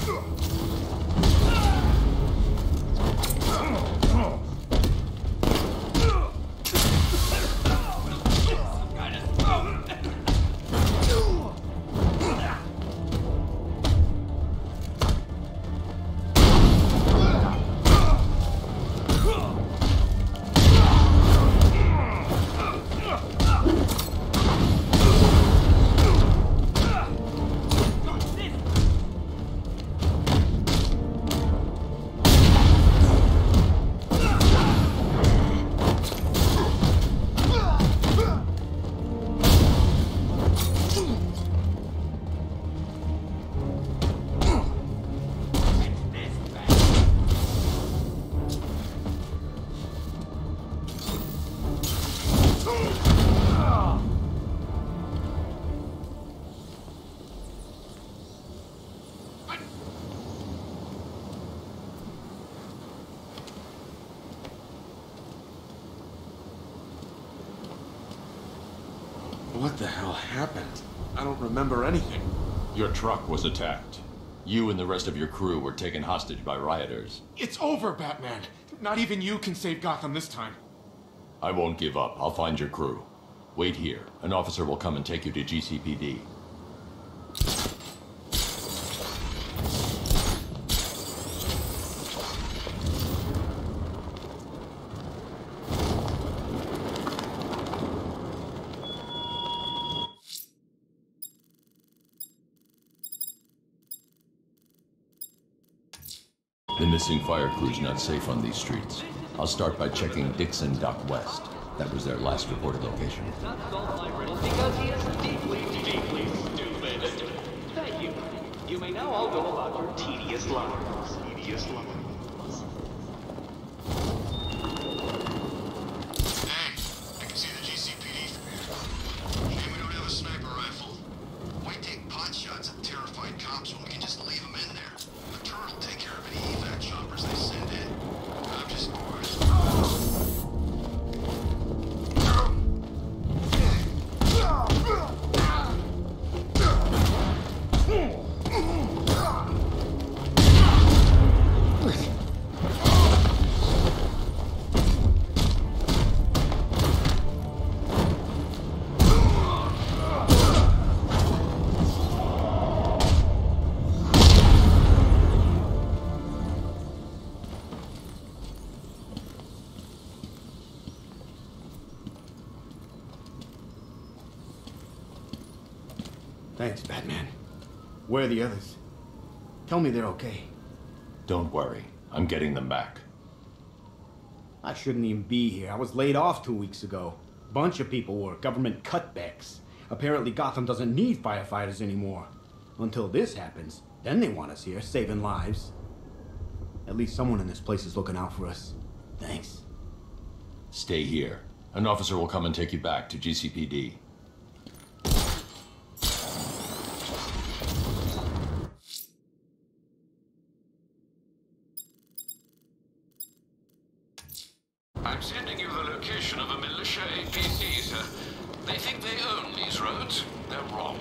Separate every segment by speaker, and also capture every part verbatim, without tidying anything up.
Speaker 1: What the hell happened? I don't remember anything.
Speaker 2: Your truck was attacked. You and the rest of your crew were taken hostage by rioters.
Speaker 1: It's over, Batman. Not even you can save Gotham this time.
Speaker 2: I won't give up. I'll find your crew. Wait here. An officer will come and take you to G C P D. The missing fire crew's not safe on these streets. I'll start by checking Dixon Dock West. That was their last reported location.
Speaker 3: Because he is deeply, deeply stupid. Thank you. You may now all go about your tedious lives. Tedious lives.
Speaker 4: Hey, I can see the G C P D from here. Shame we don't have a sniper rifle. Why take pot shots at terrified cops when we can just leave them in there? The turret will take care of any evac choppers they send in. I'm just bored.
Speaker 5: Thanks, Batman. Where are the others? Tell me they're okay.
Speaker 2: Don't worry. I'm getting them back.
Speaker 5: I shouldn't even be here. I was laid off two weeks ago. Bunch of people were. Government cutbacks. Apparently Gotham doesn't need firefighters anymore. Until this happens, then they want us here, saving lives. At least someone in this place is looking out for us. Thanks.
Speaker 2: Stay here. An officer will come and take you back to G C P D.
Speaker 6: I'm sending you the location of a militia A P C, sir. They think they own these roads. They're wrong.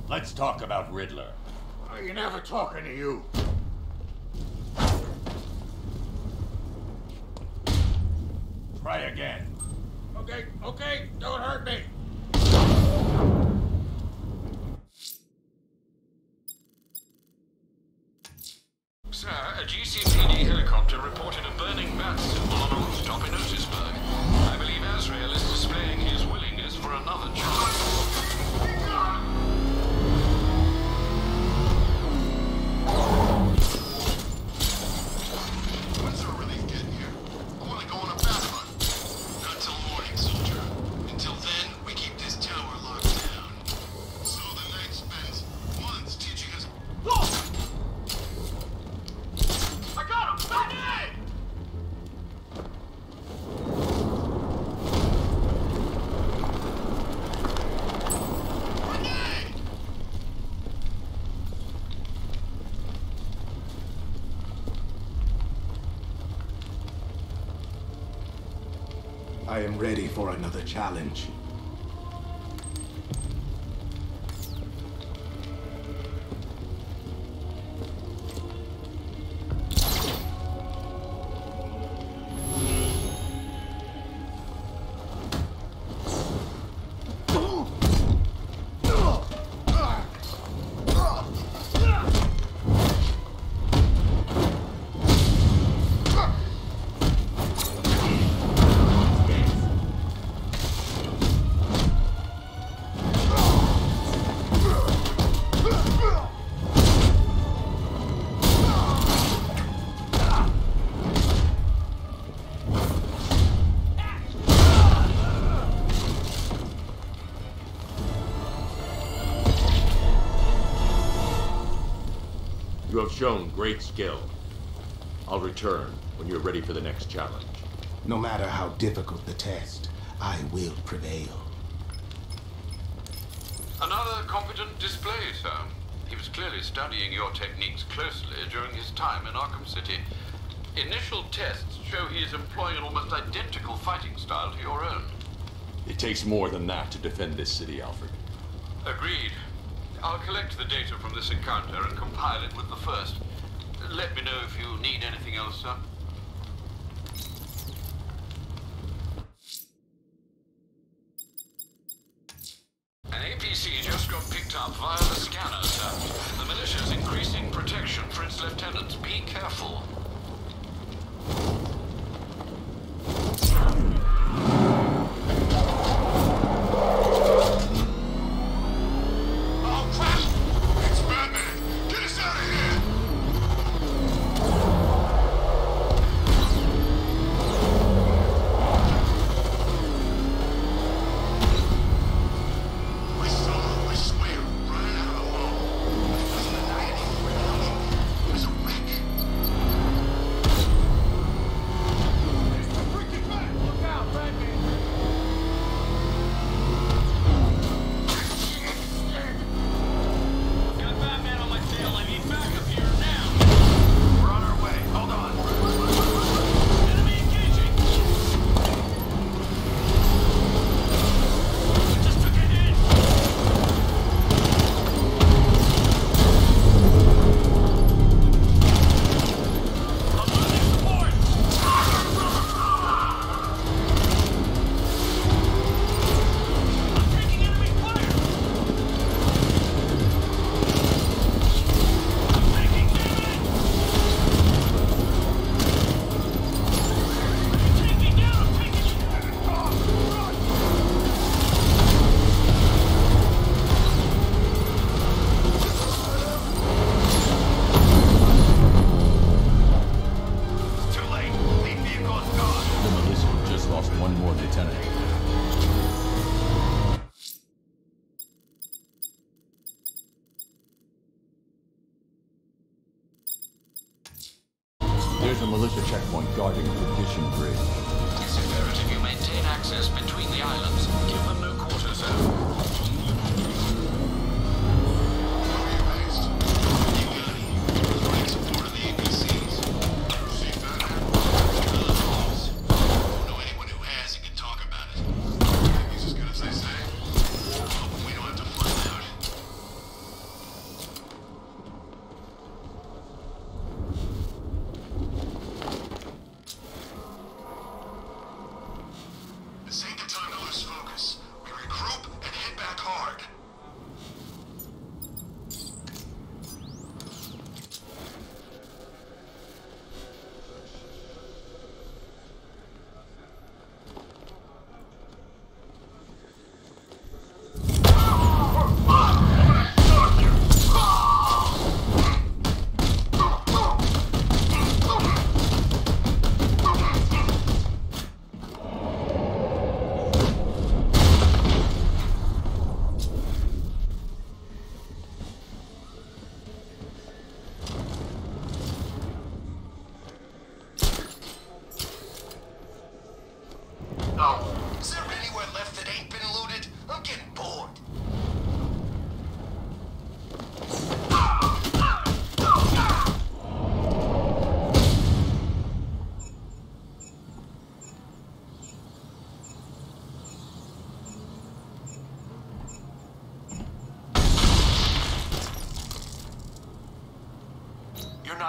Speaker 2: Let's talk about Riddler.
Speaker 1: I ain't never talking to you.
Speaker 2: Try again.
Speaker 1: Okay, okay, don't hurt me.
Speaker 6: Sir, a G C P D helicopter reported a burning bat symbol on a rooftop in Otisburg. I believe Azrael is displaying his willingness for another chance.
Speaker 4: When's our relief getting here? I want to go on a bat run. Not till morning, soldier. Until then, we keep this tower locked down. So the Knight spends months teaching us... Whoa! I got him! Grenade! Grenade!
Speaker 1: I am ready for another challenge.
Speaker 2: You have shown great skill. I'll return when you're ready for the next challenge.
Speaker 1: No matter how difficult the test, I will prevail.
Speaker 6: Another competent display, sir. He was clearly studying your techniques closely during his time in Arkham City. Initial tests show he is employing an almost identical fighting style to your own.
Speaker 2: It takes more than that to defend this city, Alfred.
Speaker 6: Agreed. I'll collect the data from this encounter and compile it with the first. Let me know if you need anything else, sir. An A P C just got picked up via the scanner, sir. The militia's increasing protection for its lieutenants. Be careful.
Speaker 4: Oh, crap! It's Batman! Get us out of here! My soul, I swear, running out of ammo. It wasn't a night anymore. It was a wreck. Freaking back! Look out, Batman!
Speaker 6: Got Batman on my tail. I need backup here now.
Speaker 4: We're on our way. Hold on.
Speaker 6: Enemy engaging. I just took a hit. I'm losing support. I'm taking enemy fire. I'm taking damage. Taking down. I'm taking.
Speaker 4: Too late. Lead vehicle is gone.
Speaker 2: The militia just lost one more lieutenant. There's a militia checkpoint guarding the Edition Bridge.
Speaker 6: It's imperative you maintain access between the islands. Give them no quarter zone.
Speaker 4: Support of the A P Cs. See, Batman? Don't know anyone who has and can talk about it. He's as good as they say. Hoping we don't have to find out.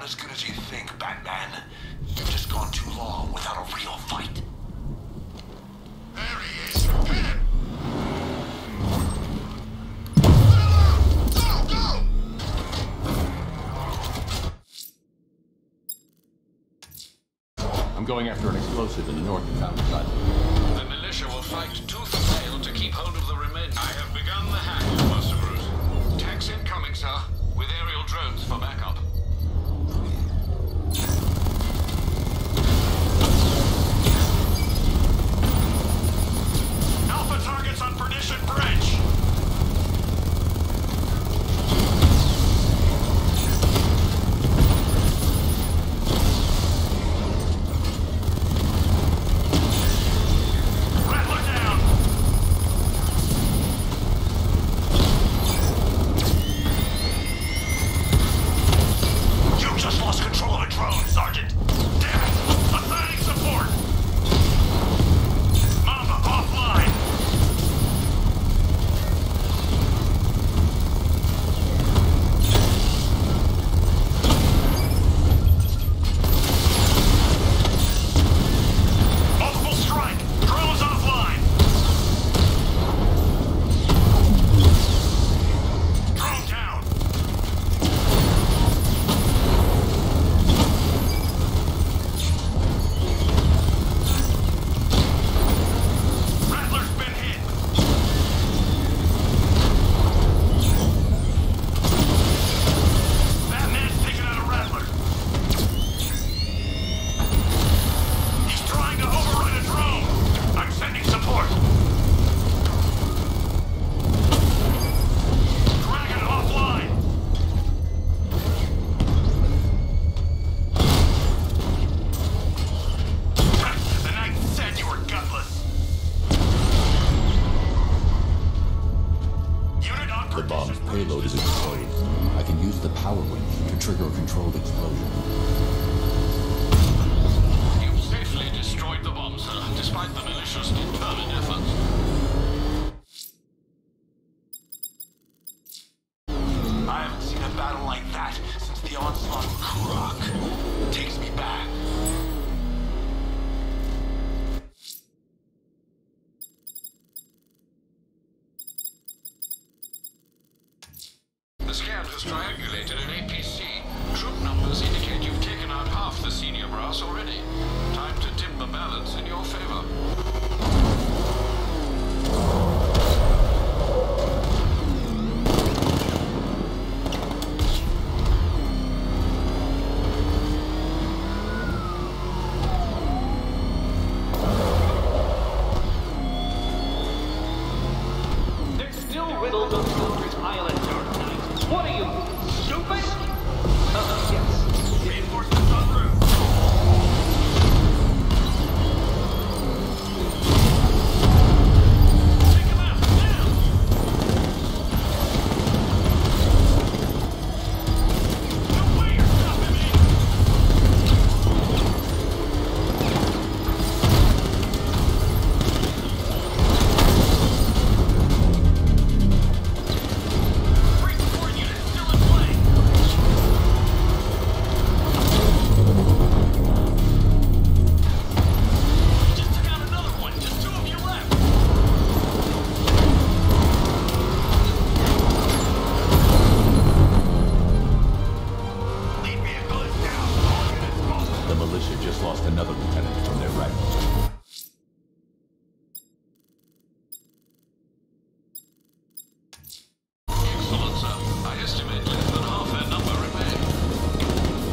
Speaker 7: as good as you think, Batman. You've just gone too long without a real fight.
Speaker 4: There he is. Hit him! Go, go!
Speaker 2: I'm going after an explosive in the north of Fountain Island.
Speaker 6: The militia will fight tooth and nail to keep hold of the remains. I have begun the hack, Master Bruce. Tanks incoming, sir, with aerial drones for backup.
Speaker 7: Alpha targets on Perdition Bridge.
Speaker 2: Payload is exploding. I can use the power winch to trigger a controlled explosion.
Speaker 6: You've safely destroyed the bomb, sir, despite the militia's determined efforts.
Speaker 7: I haven't seen a battle like that since the onslaught of Kurok. Takes me back.
Speaker 6: The scan has triangulated an A P C. Troop numbers indicate you've taken out half the senior brass already. Time to tip the balance in your favor.
Speaker 3: They're still riddled on Silver's Island, Dark Knight. What are you, stupid? Uh, yes. Reinforcements en route. Take him out, now! No way you're stopping me! Three support units still in play! Just took out another one, just two of you left! Lead vehicles down, all units move!
Speaker 2: The militia just lost another lieutenant from their ranks.
Speaker 6: Excellent, sir. I estimate less than half their number remain.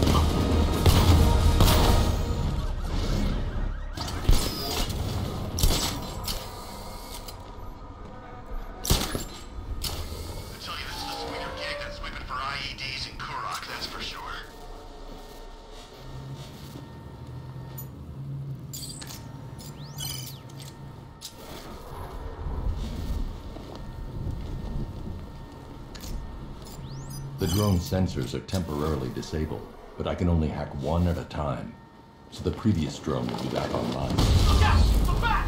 Speaker 4: I tell you, this is a sweeter gig than sweeping for I E Ds in Kurok, that's for sure.
Speaker 2: The drone sensors are temporarily disabled, but I can only hack one at a time. So the previous drone will be back online.
Speaker 3: Look out! Look back!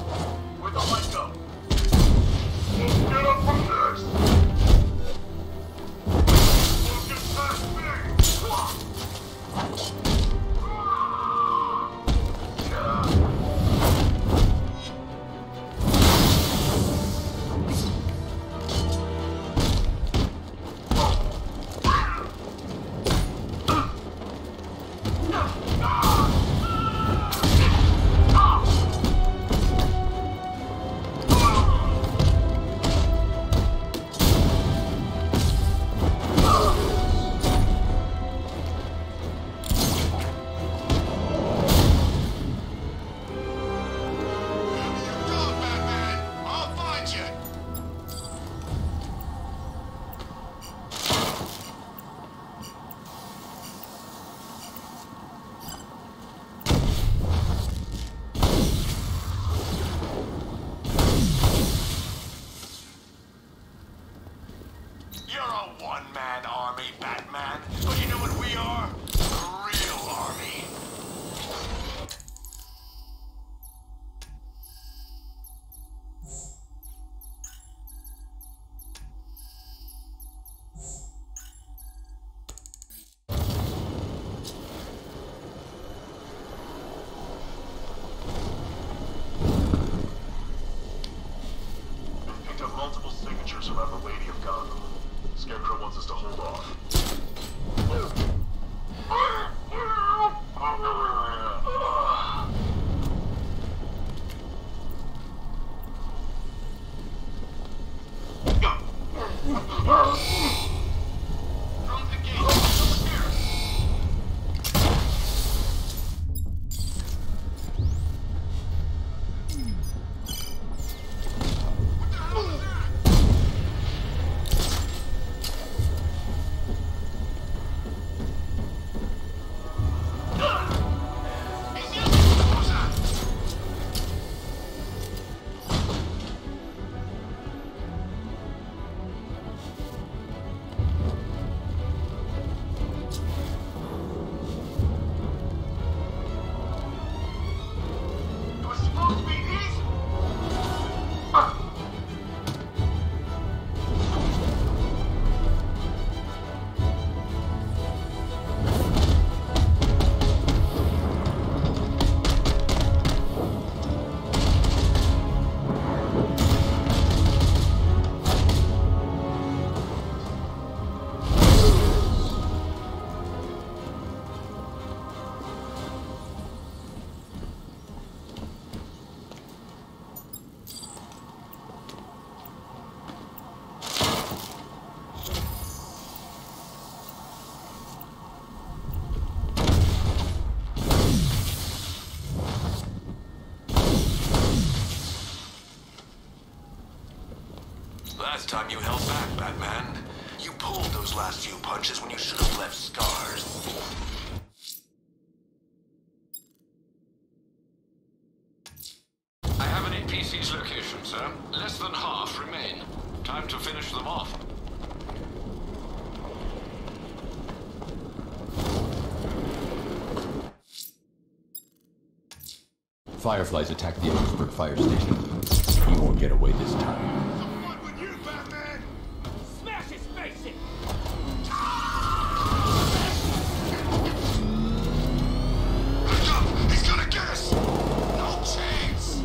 Speaker 7: Where'd the light go? Get up from this! Last time you held back, Batman. You pulled those last few punches when you should have left scars.
Speaker 6: I have an A P C's location, sir. Less than half remain. Time to finish them off.
Speaker 2: Fireflies attacked the Ellsberg fire station. You won't get away this time.
Speaker 8: Smash his face in!
Speaker 4: Look up! He's gonna get us! No chance!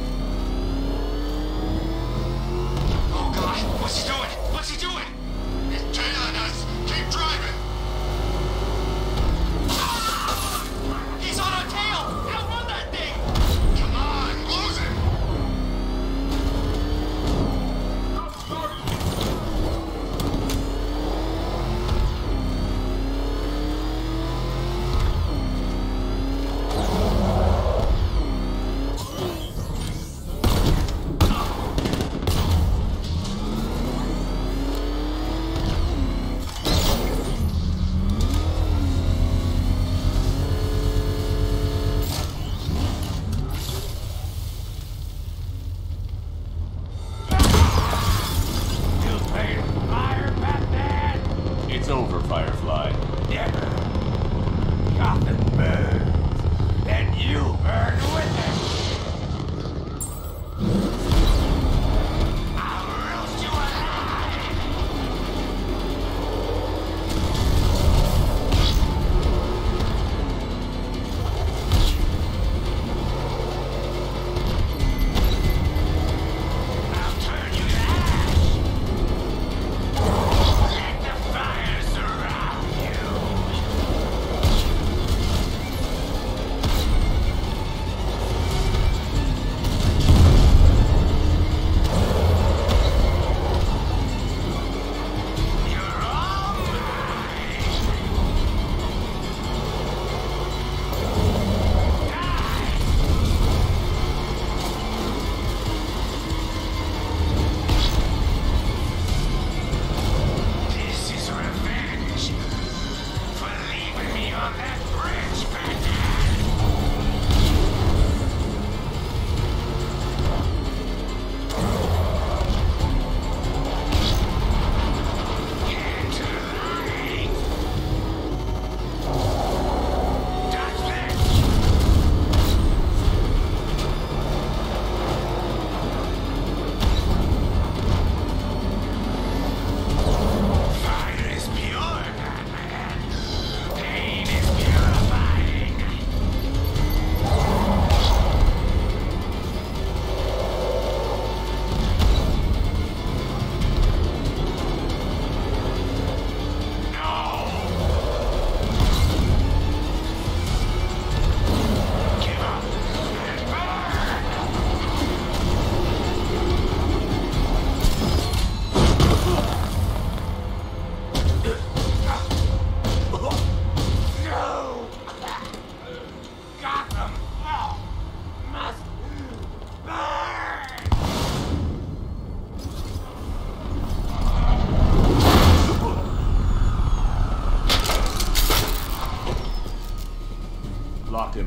Speaker 4: Oh god, what's he doing? What's he doing? He's tailing us! Keep driving! He's on our tail! Outrun that thing! Come on, lose him!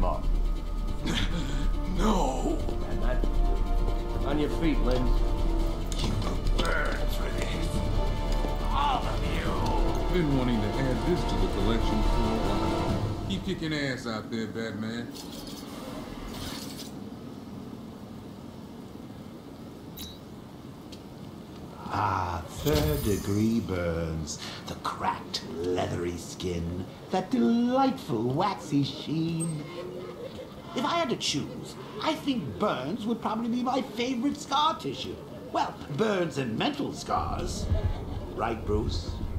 Speaker 2: him up.
Speaker 7: No!
Speaker 8: And that. On your feet, Lynn.
Speaker 7: You will burn for this. All of you!
Speaker 9: Been wanting to add this to the collection for a while. Keep kicking ass out there, Batman.
Speaker 10: Ah, third-degree burns. The cracked, leathery skin. That delightful, waxy sheen. If I had to choose, I think burns would probably be my favorite scar tissue. Well, burns and mental scars. Right, Bruce?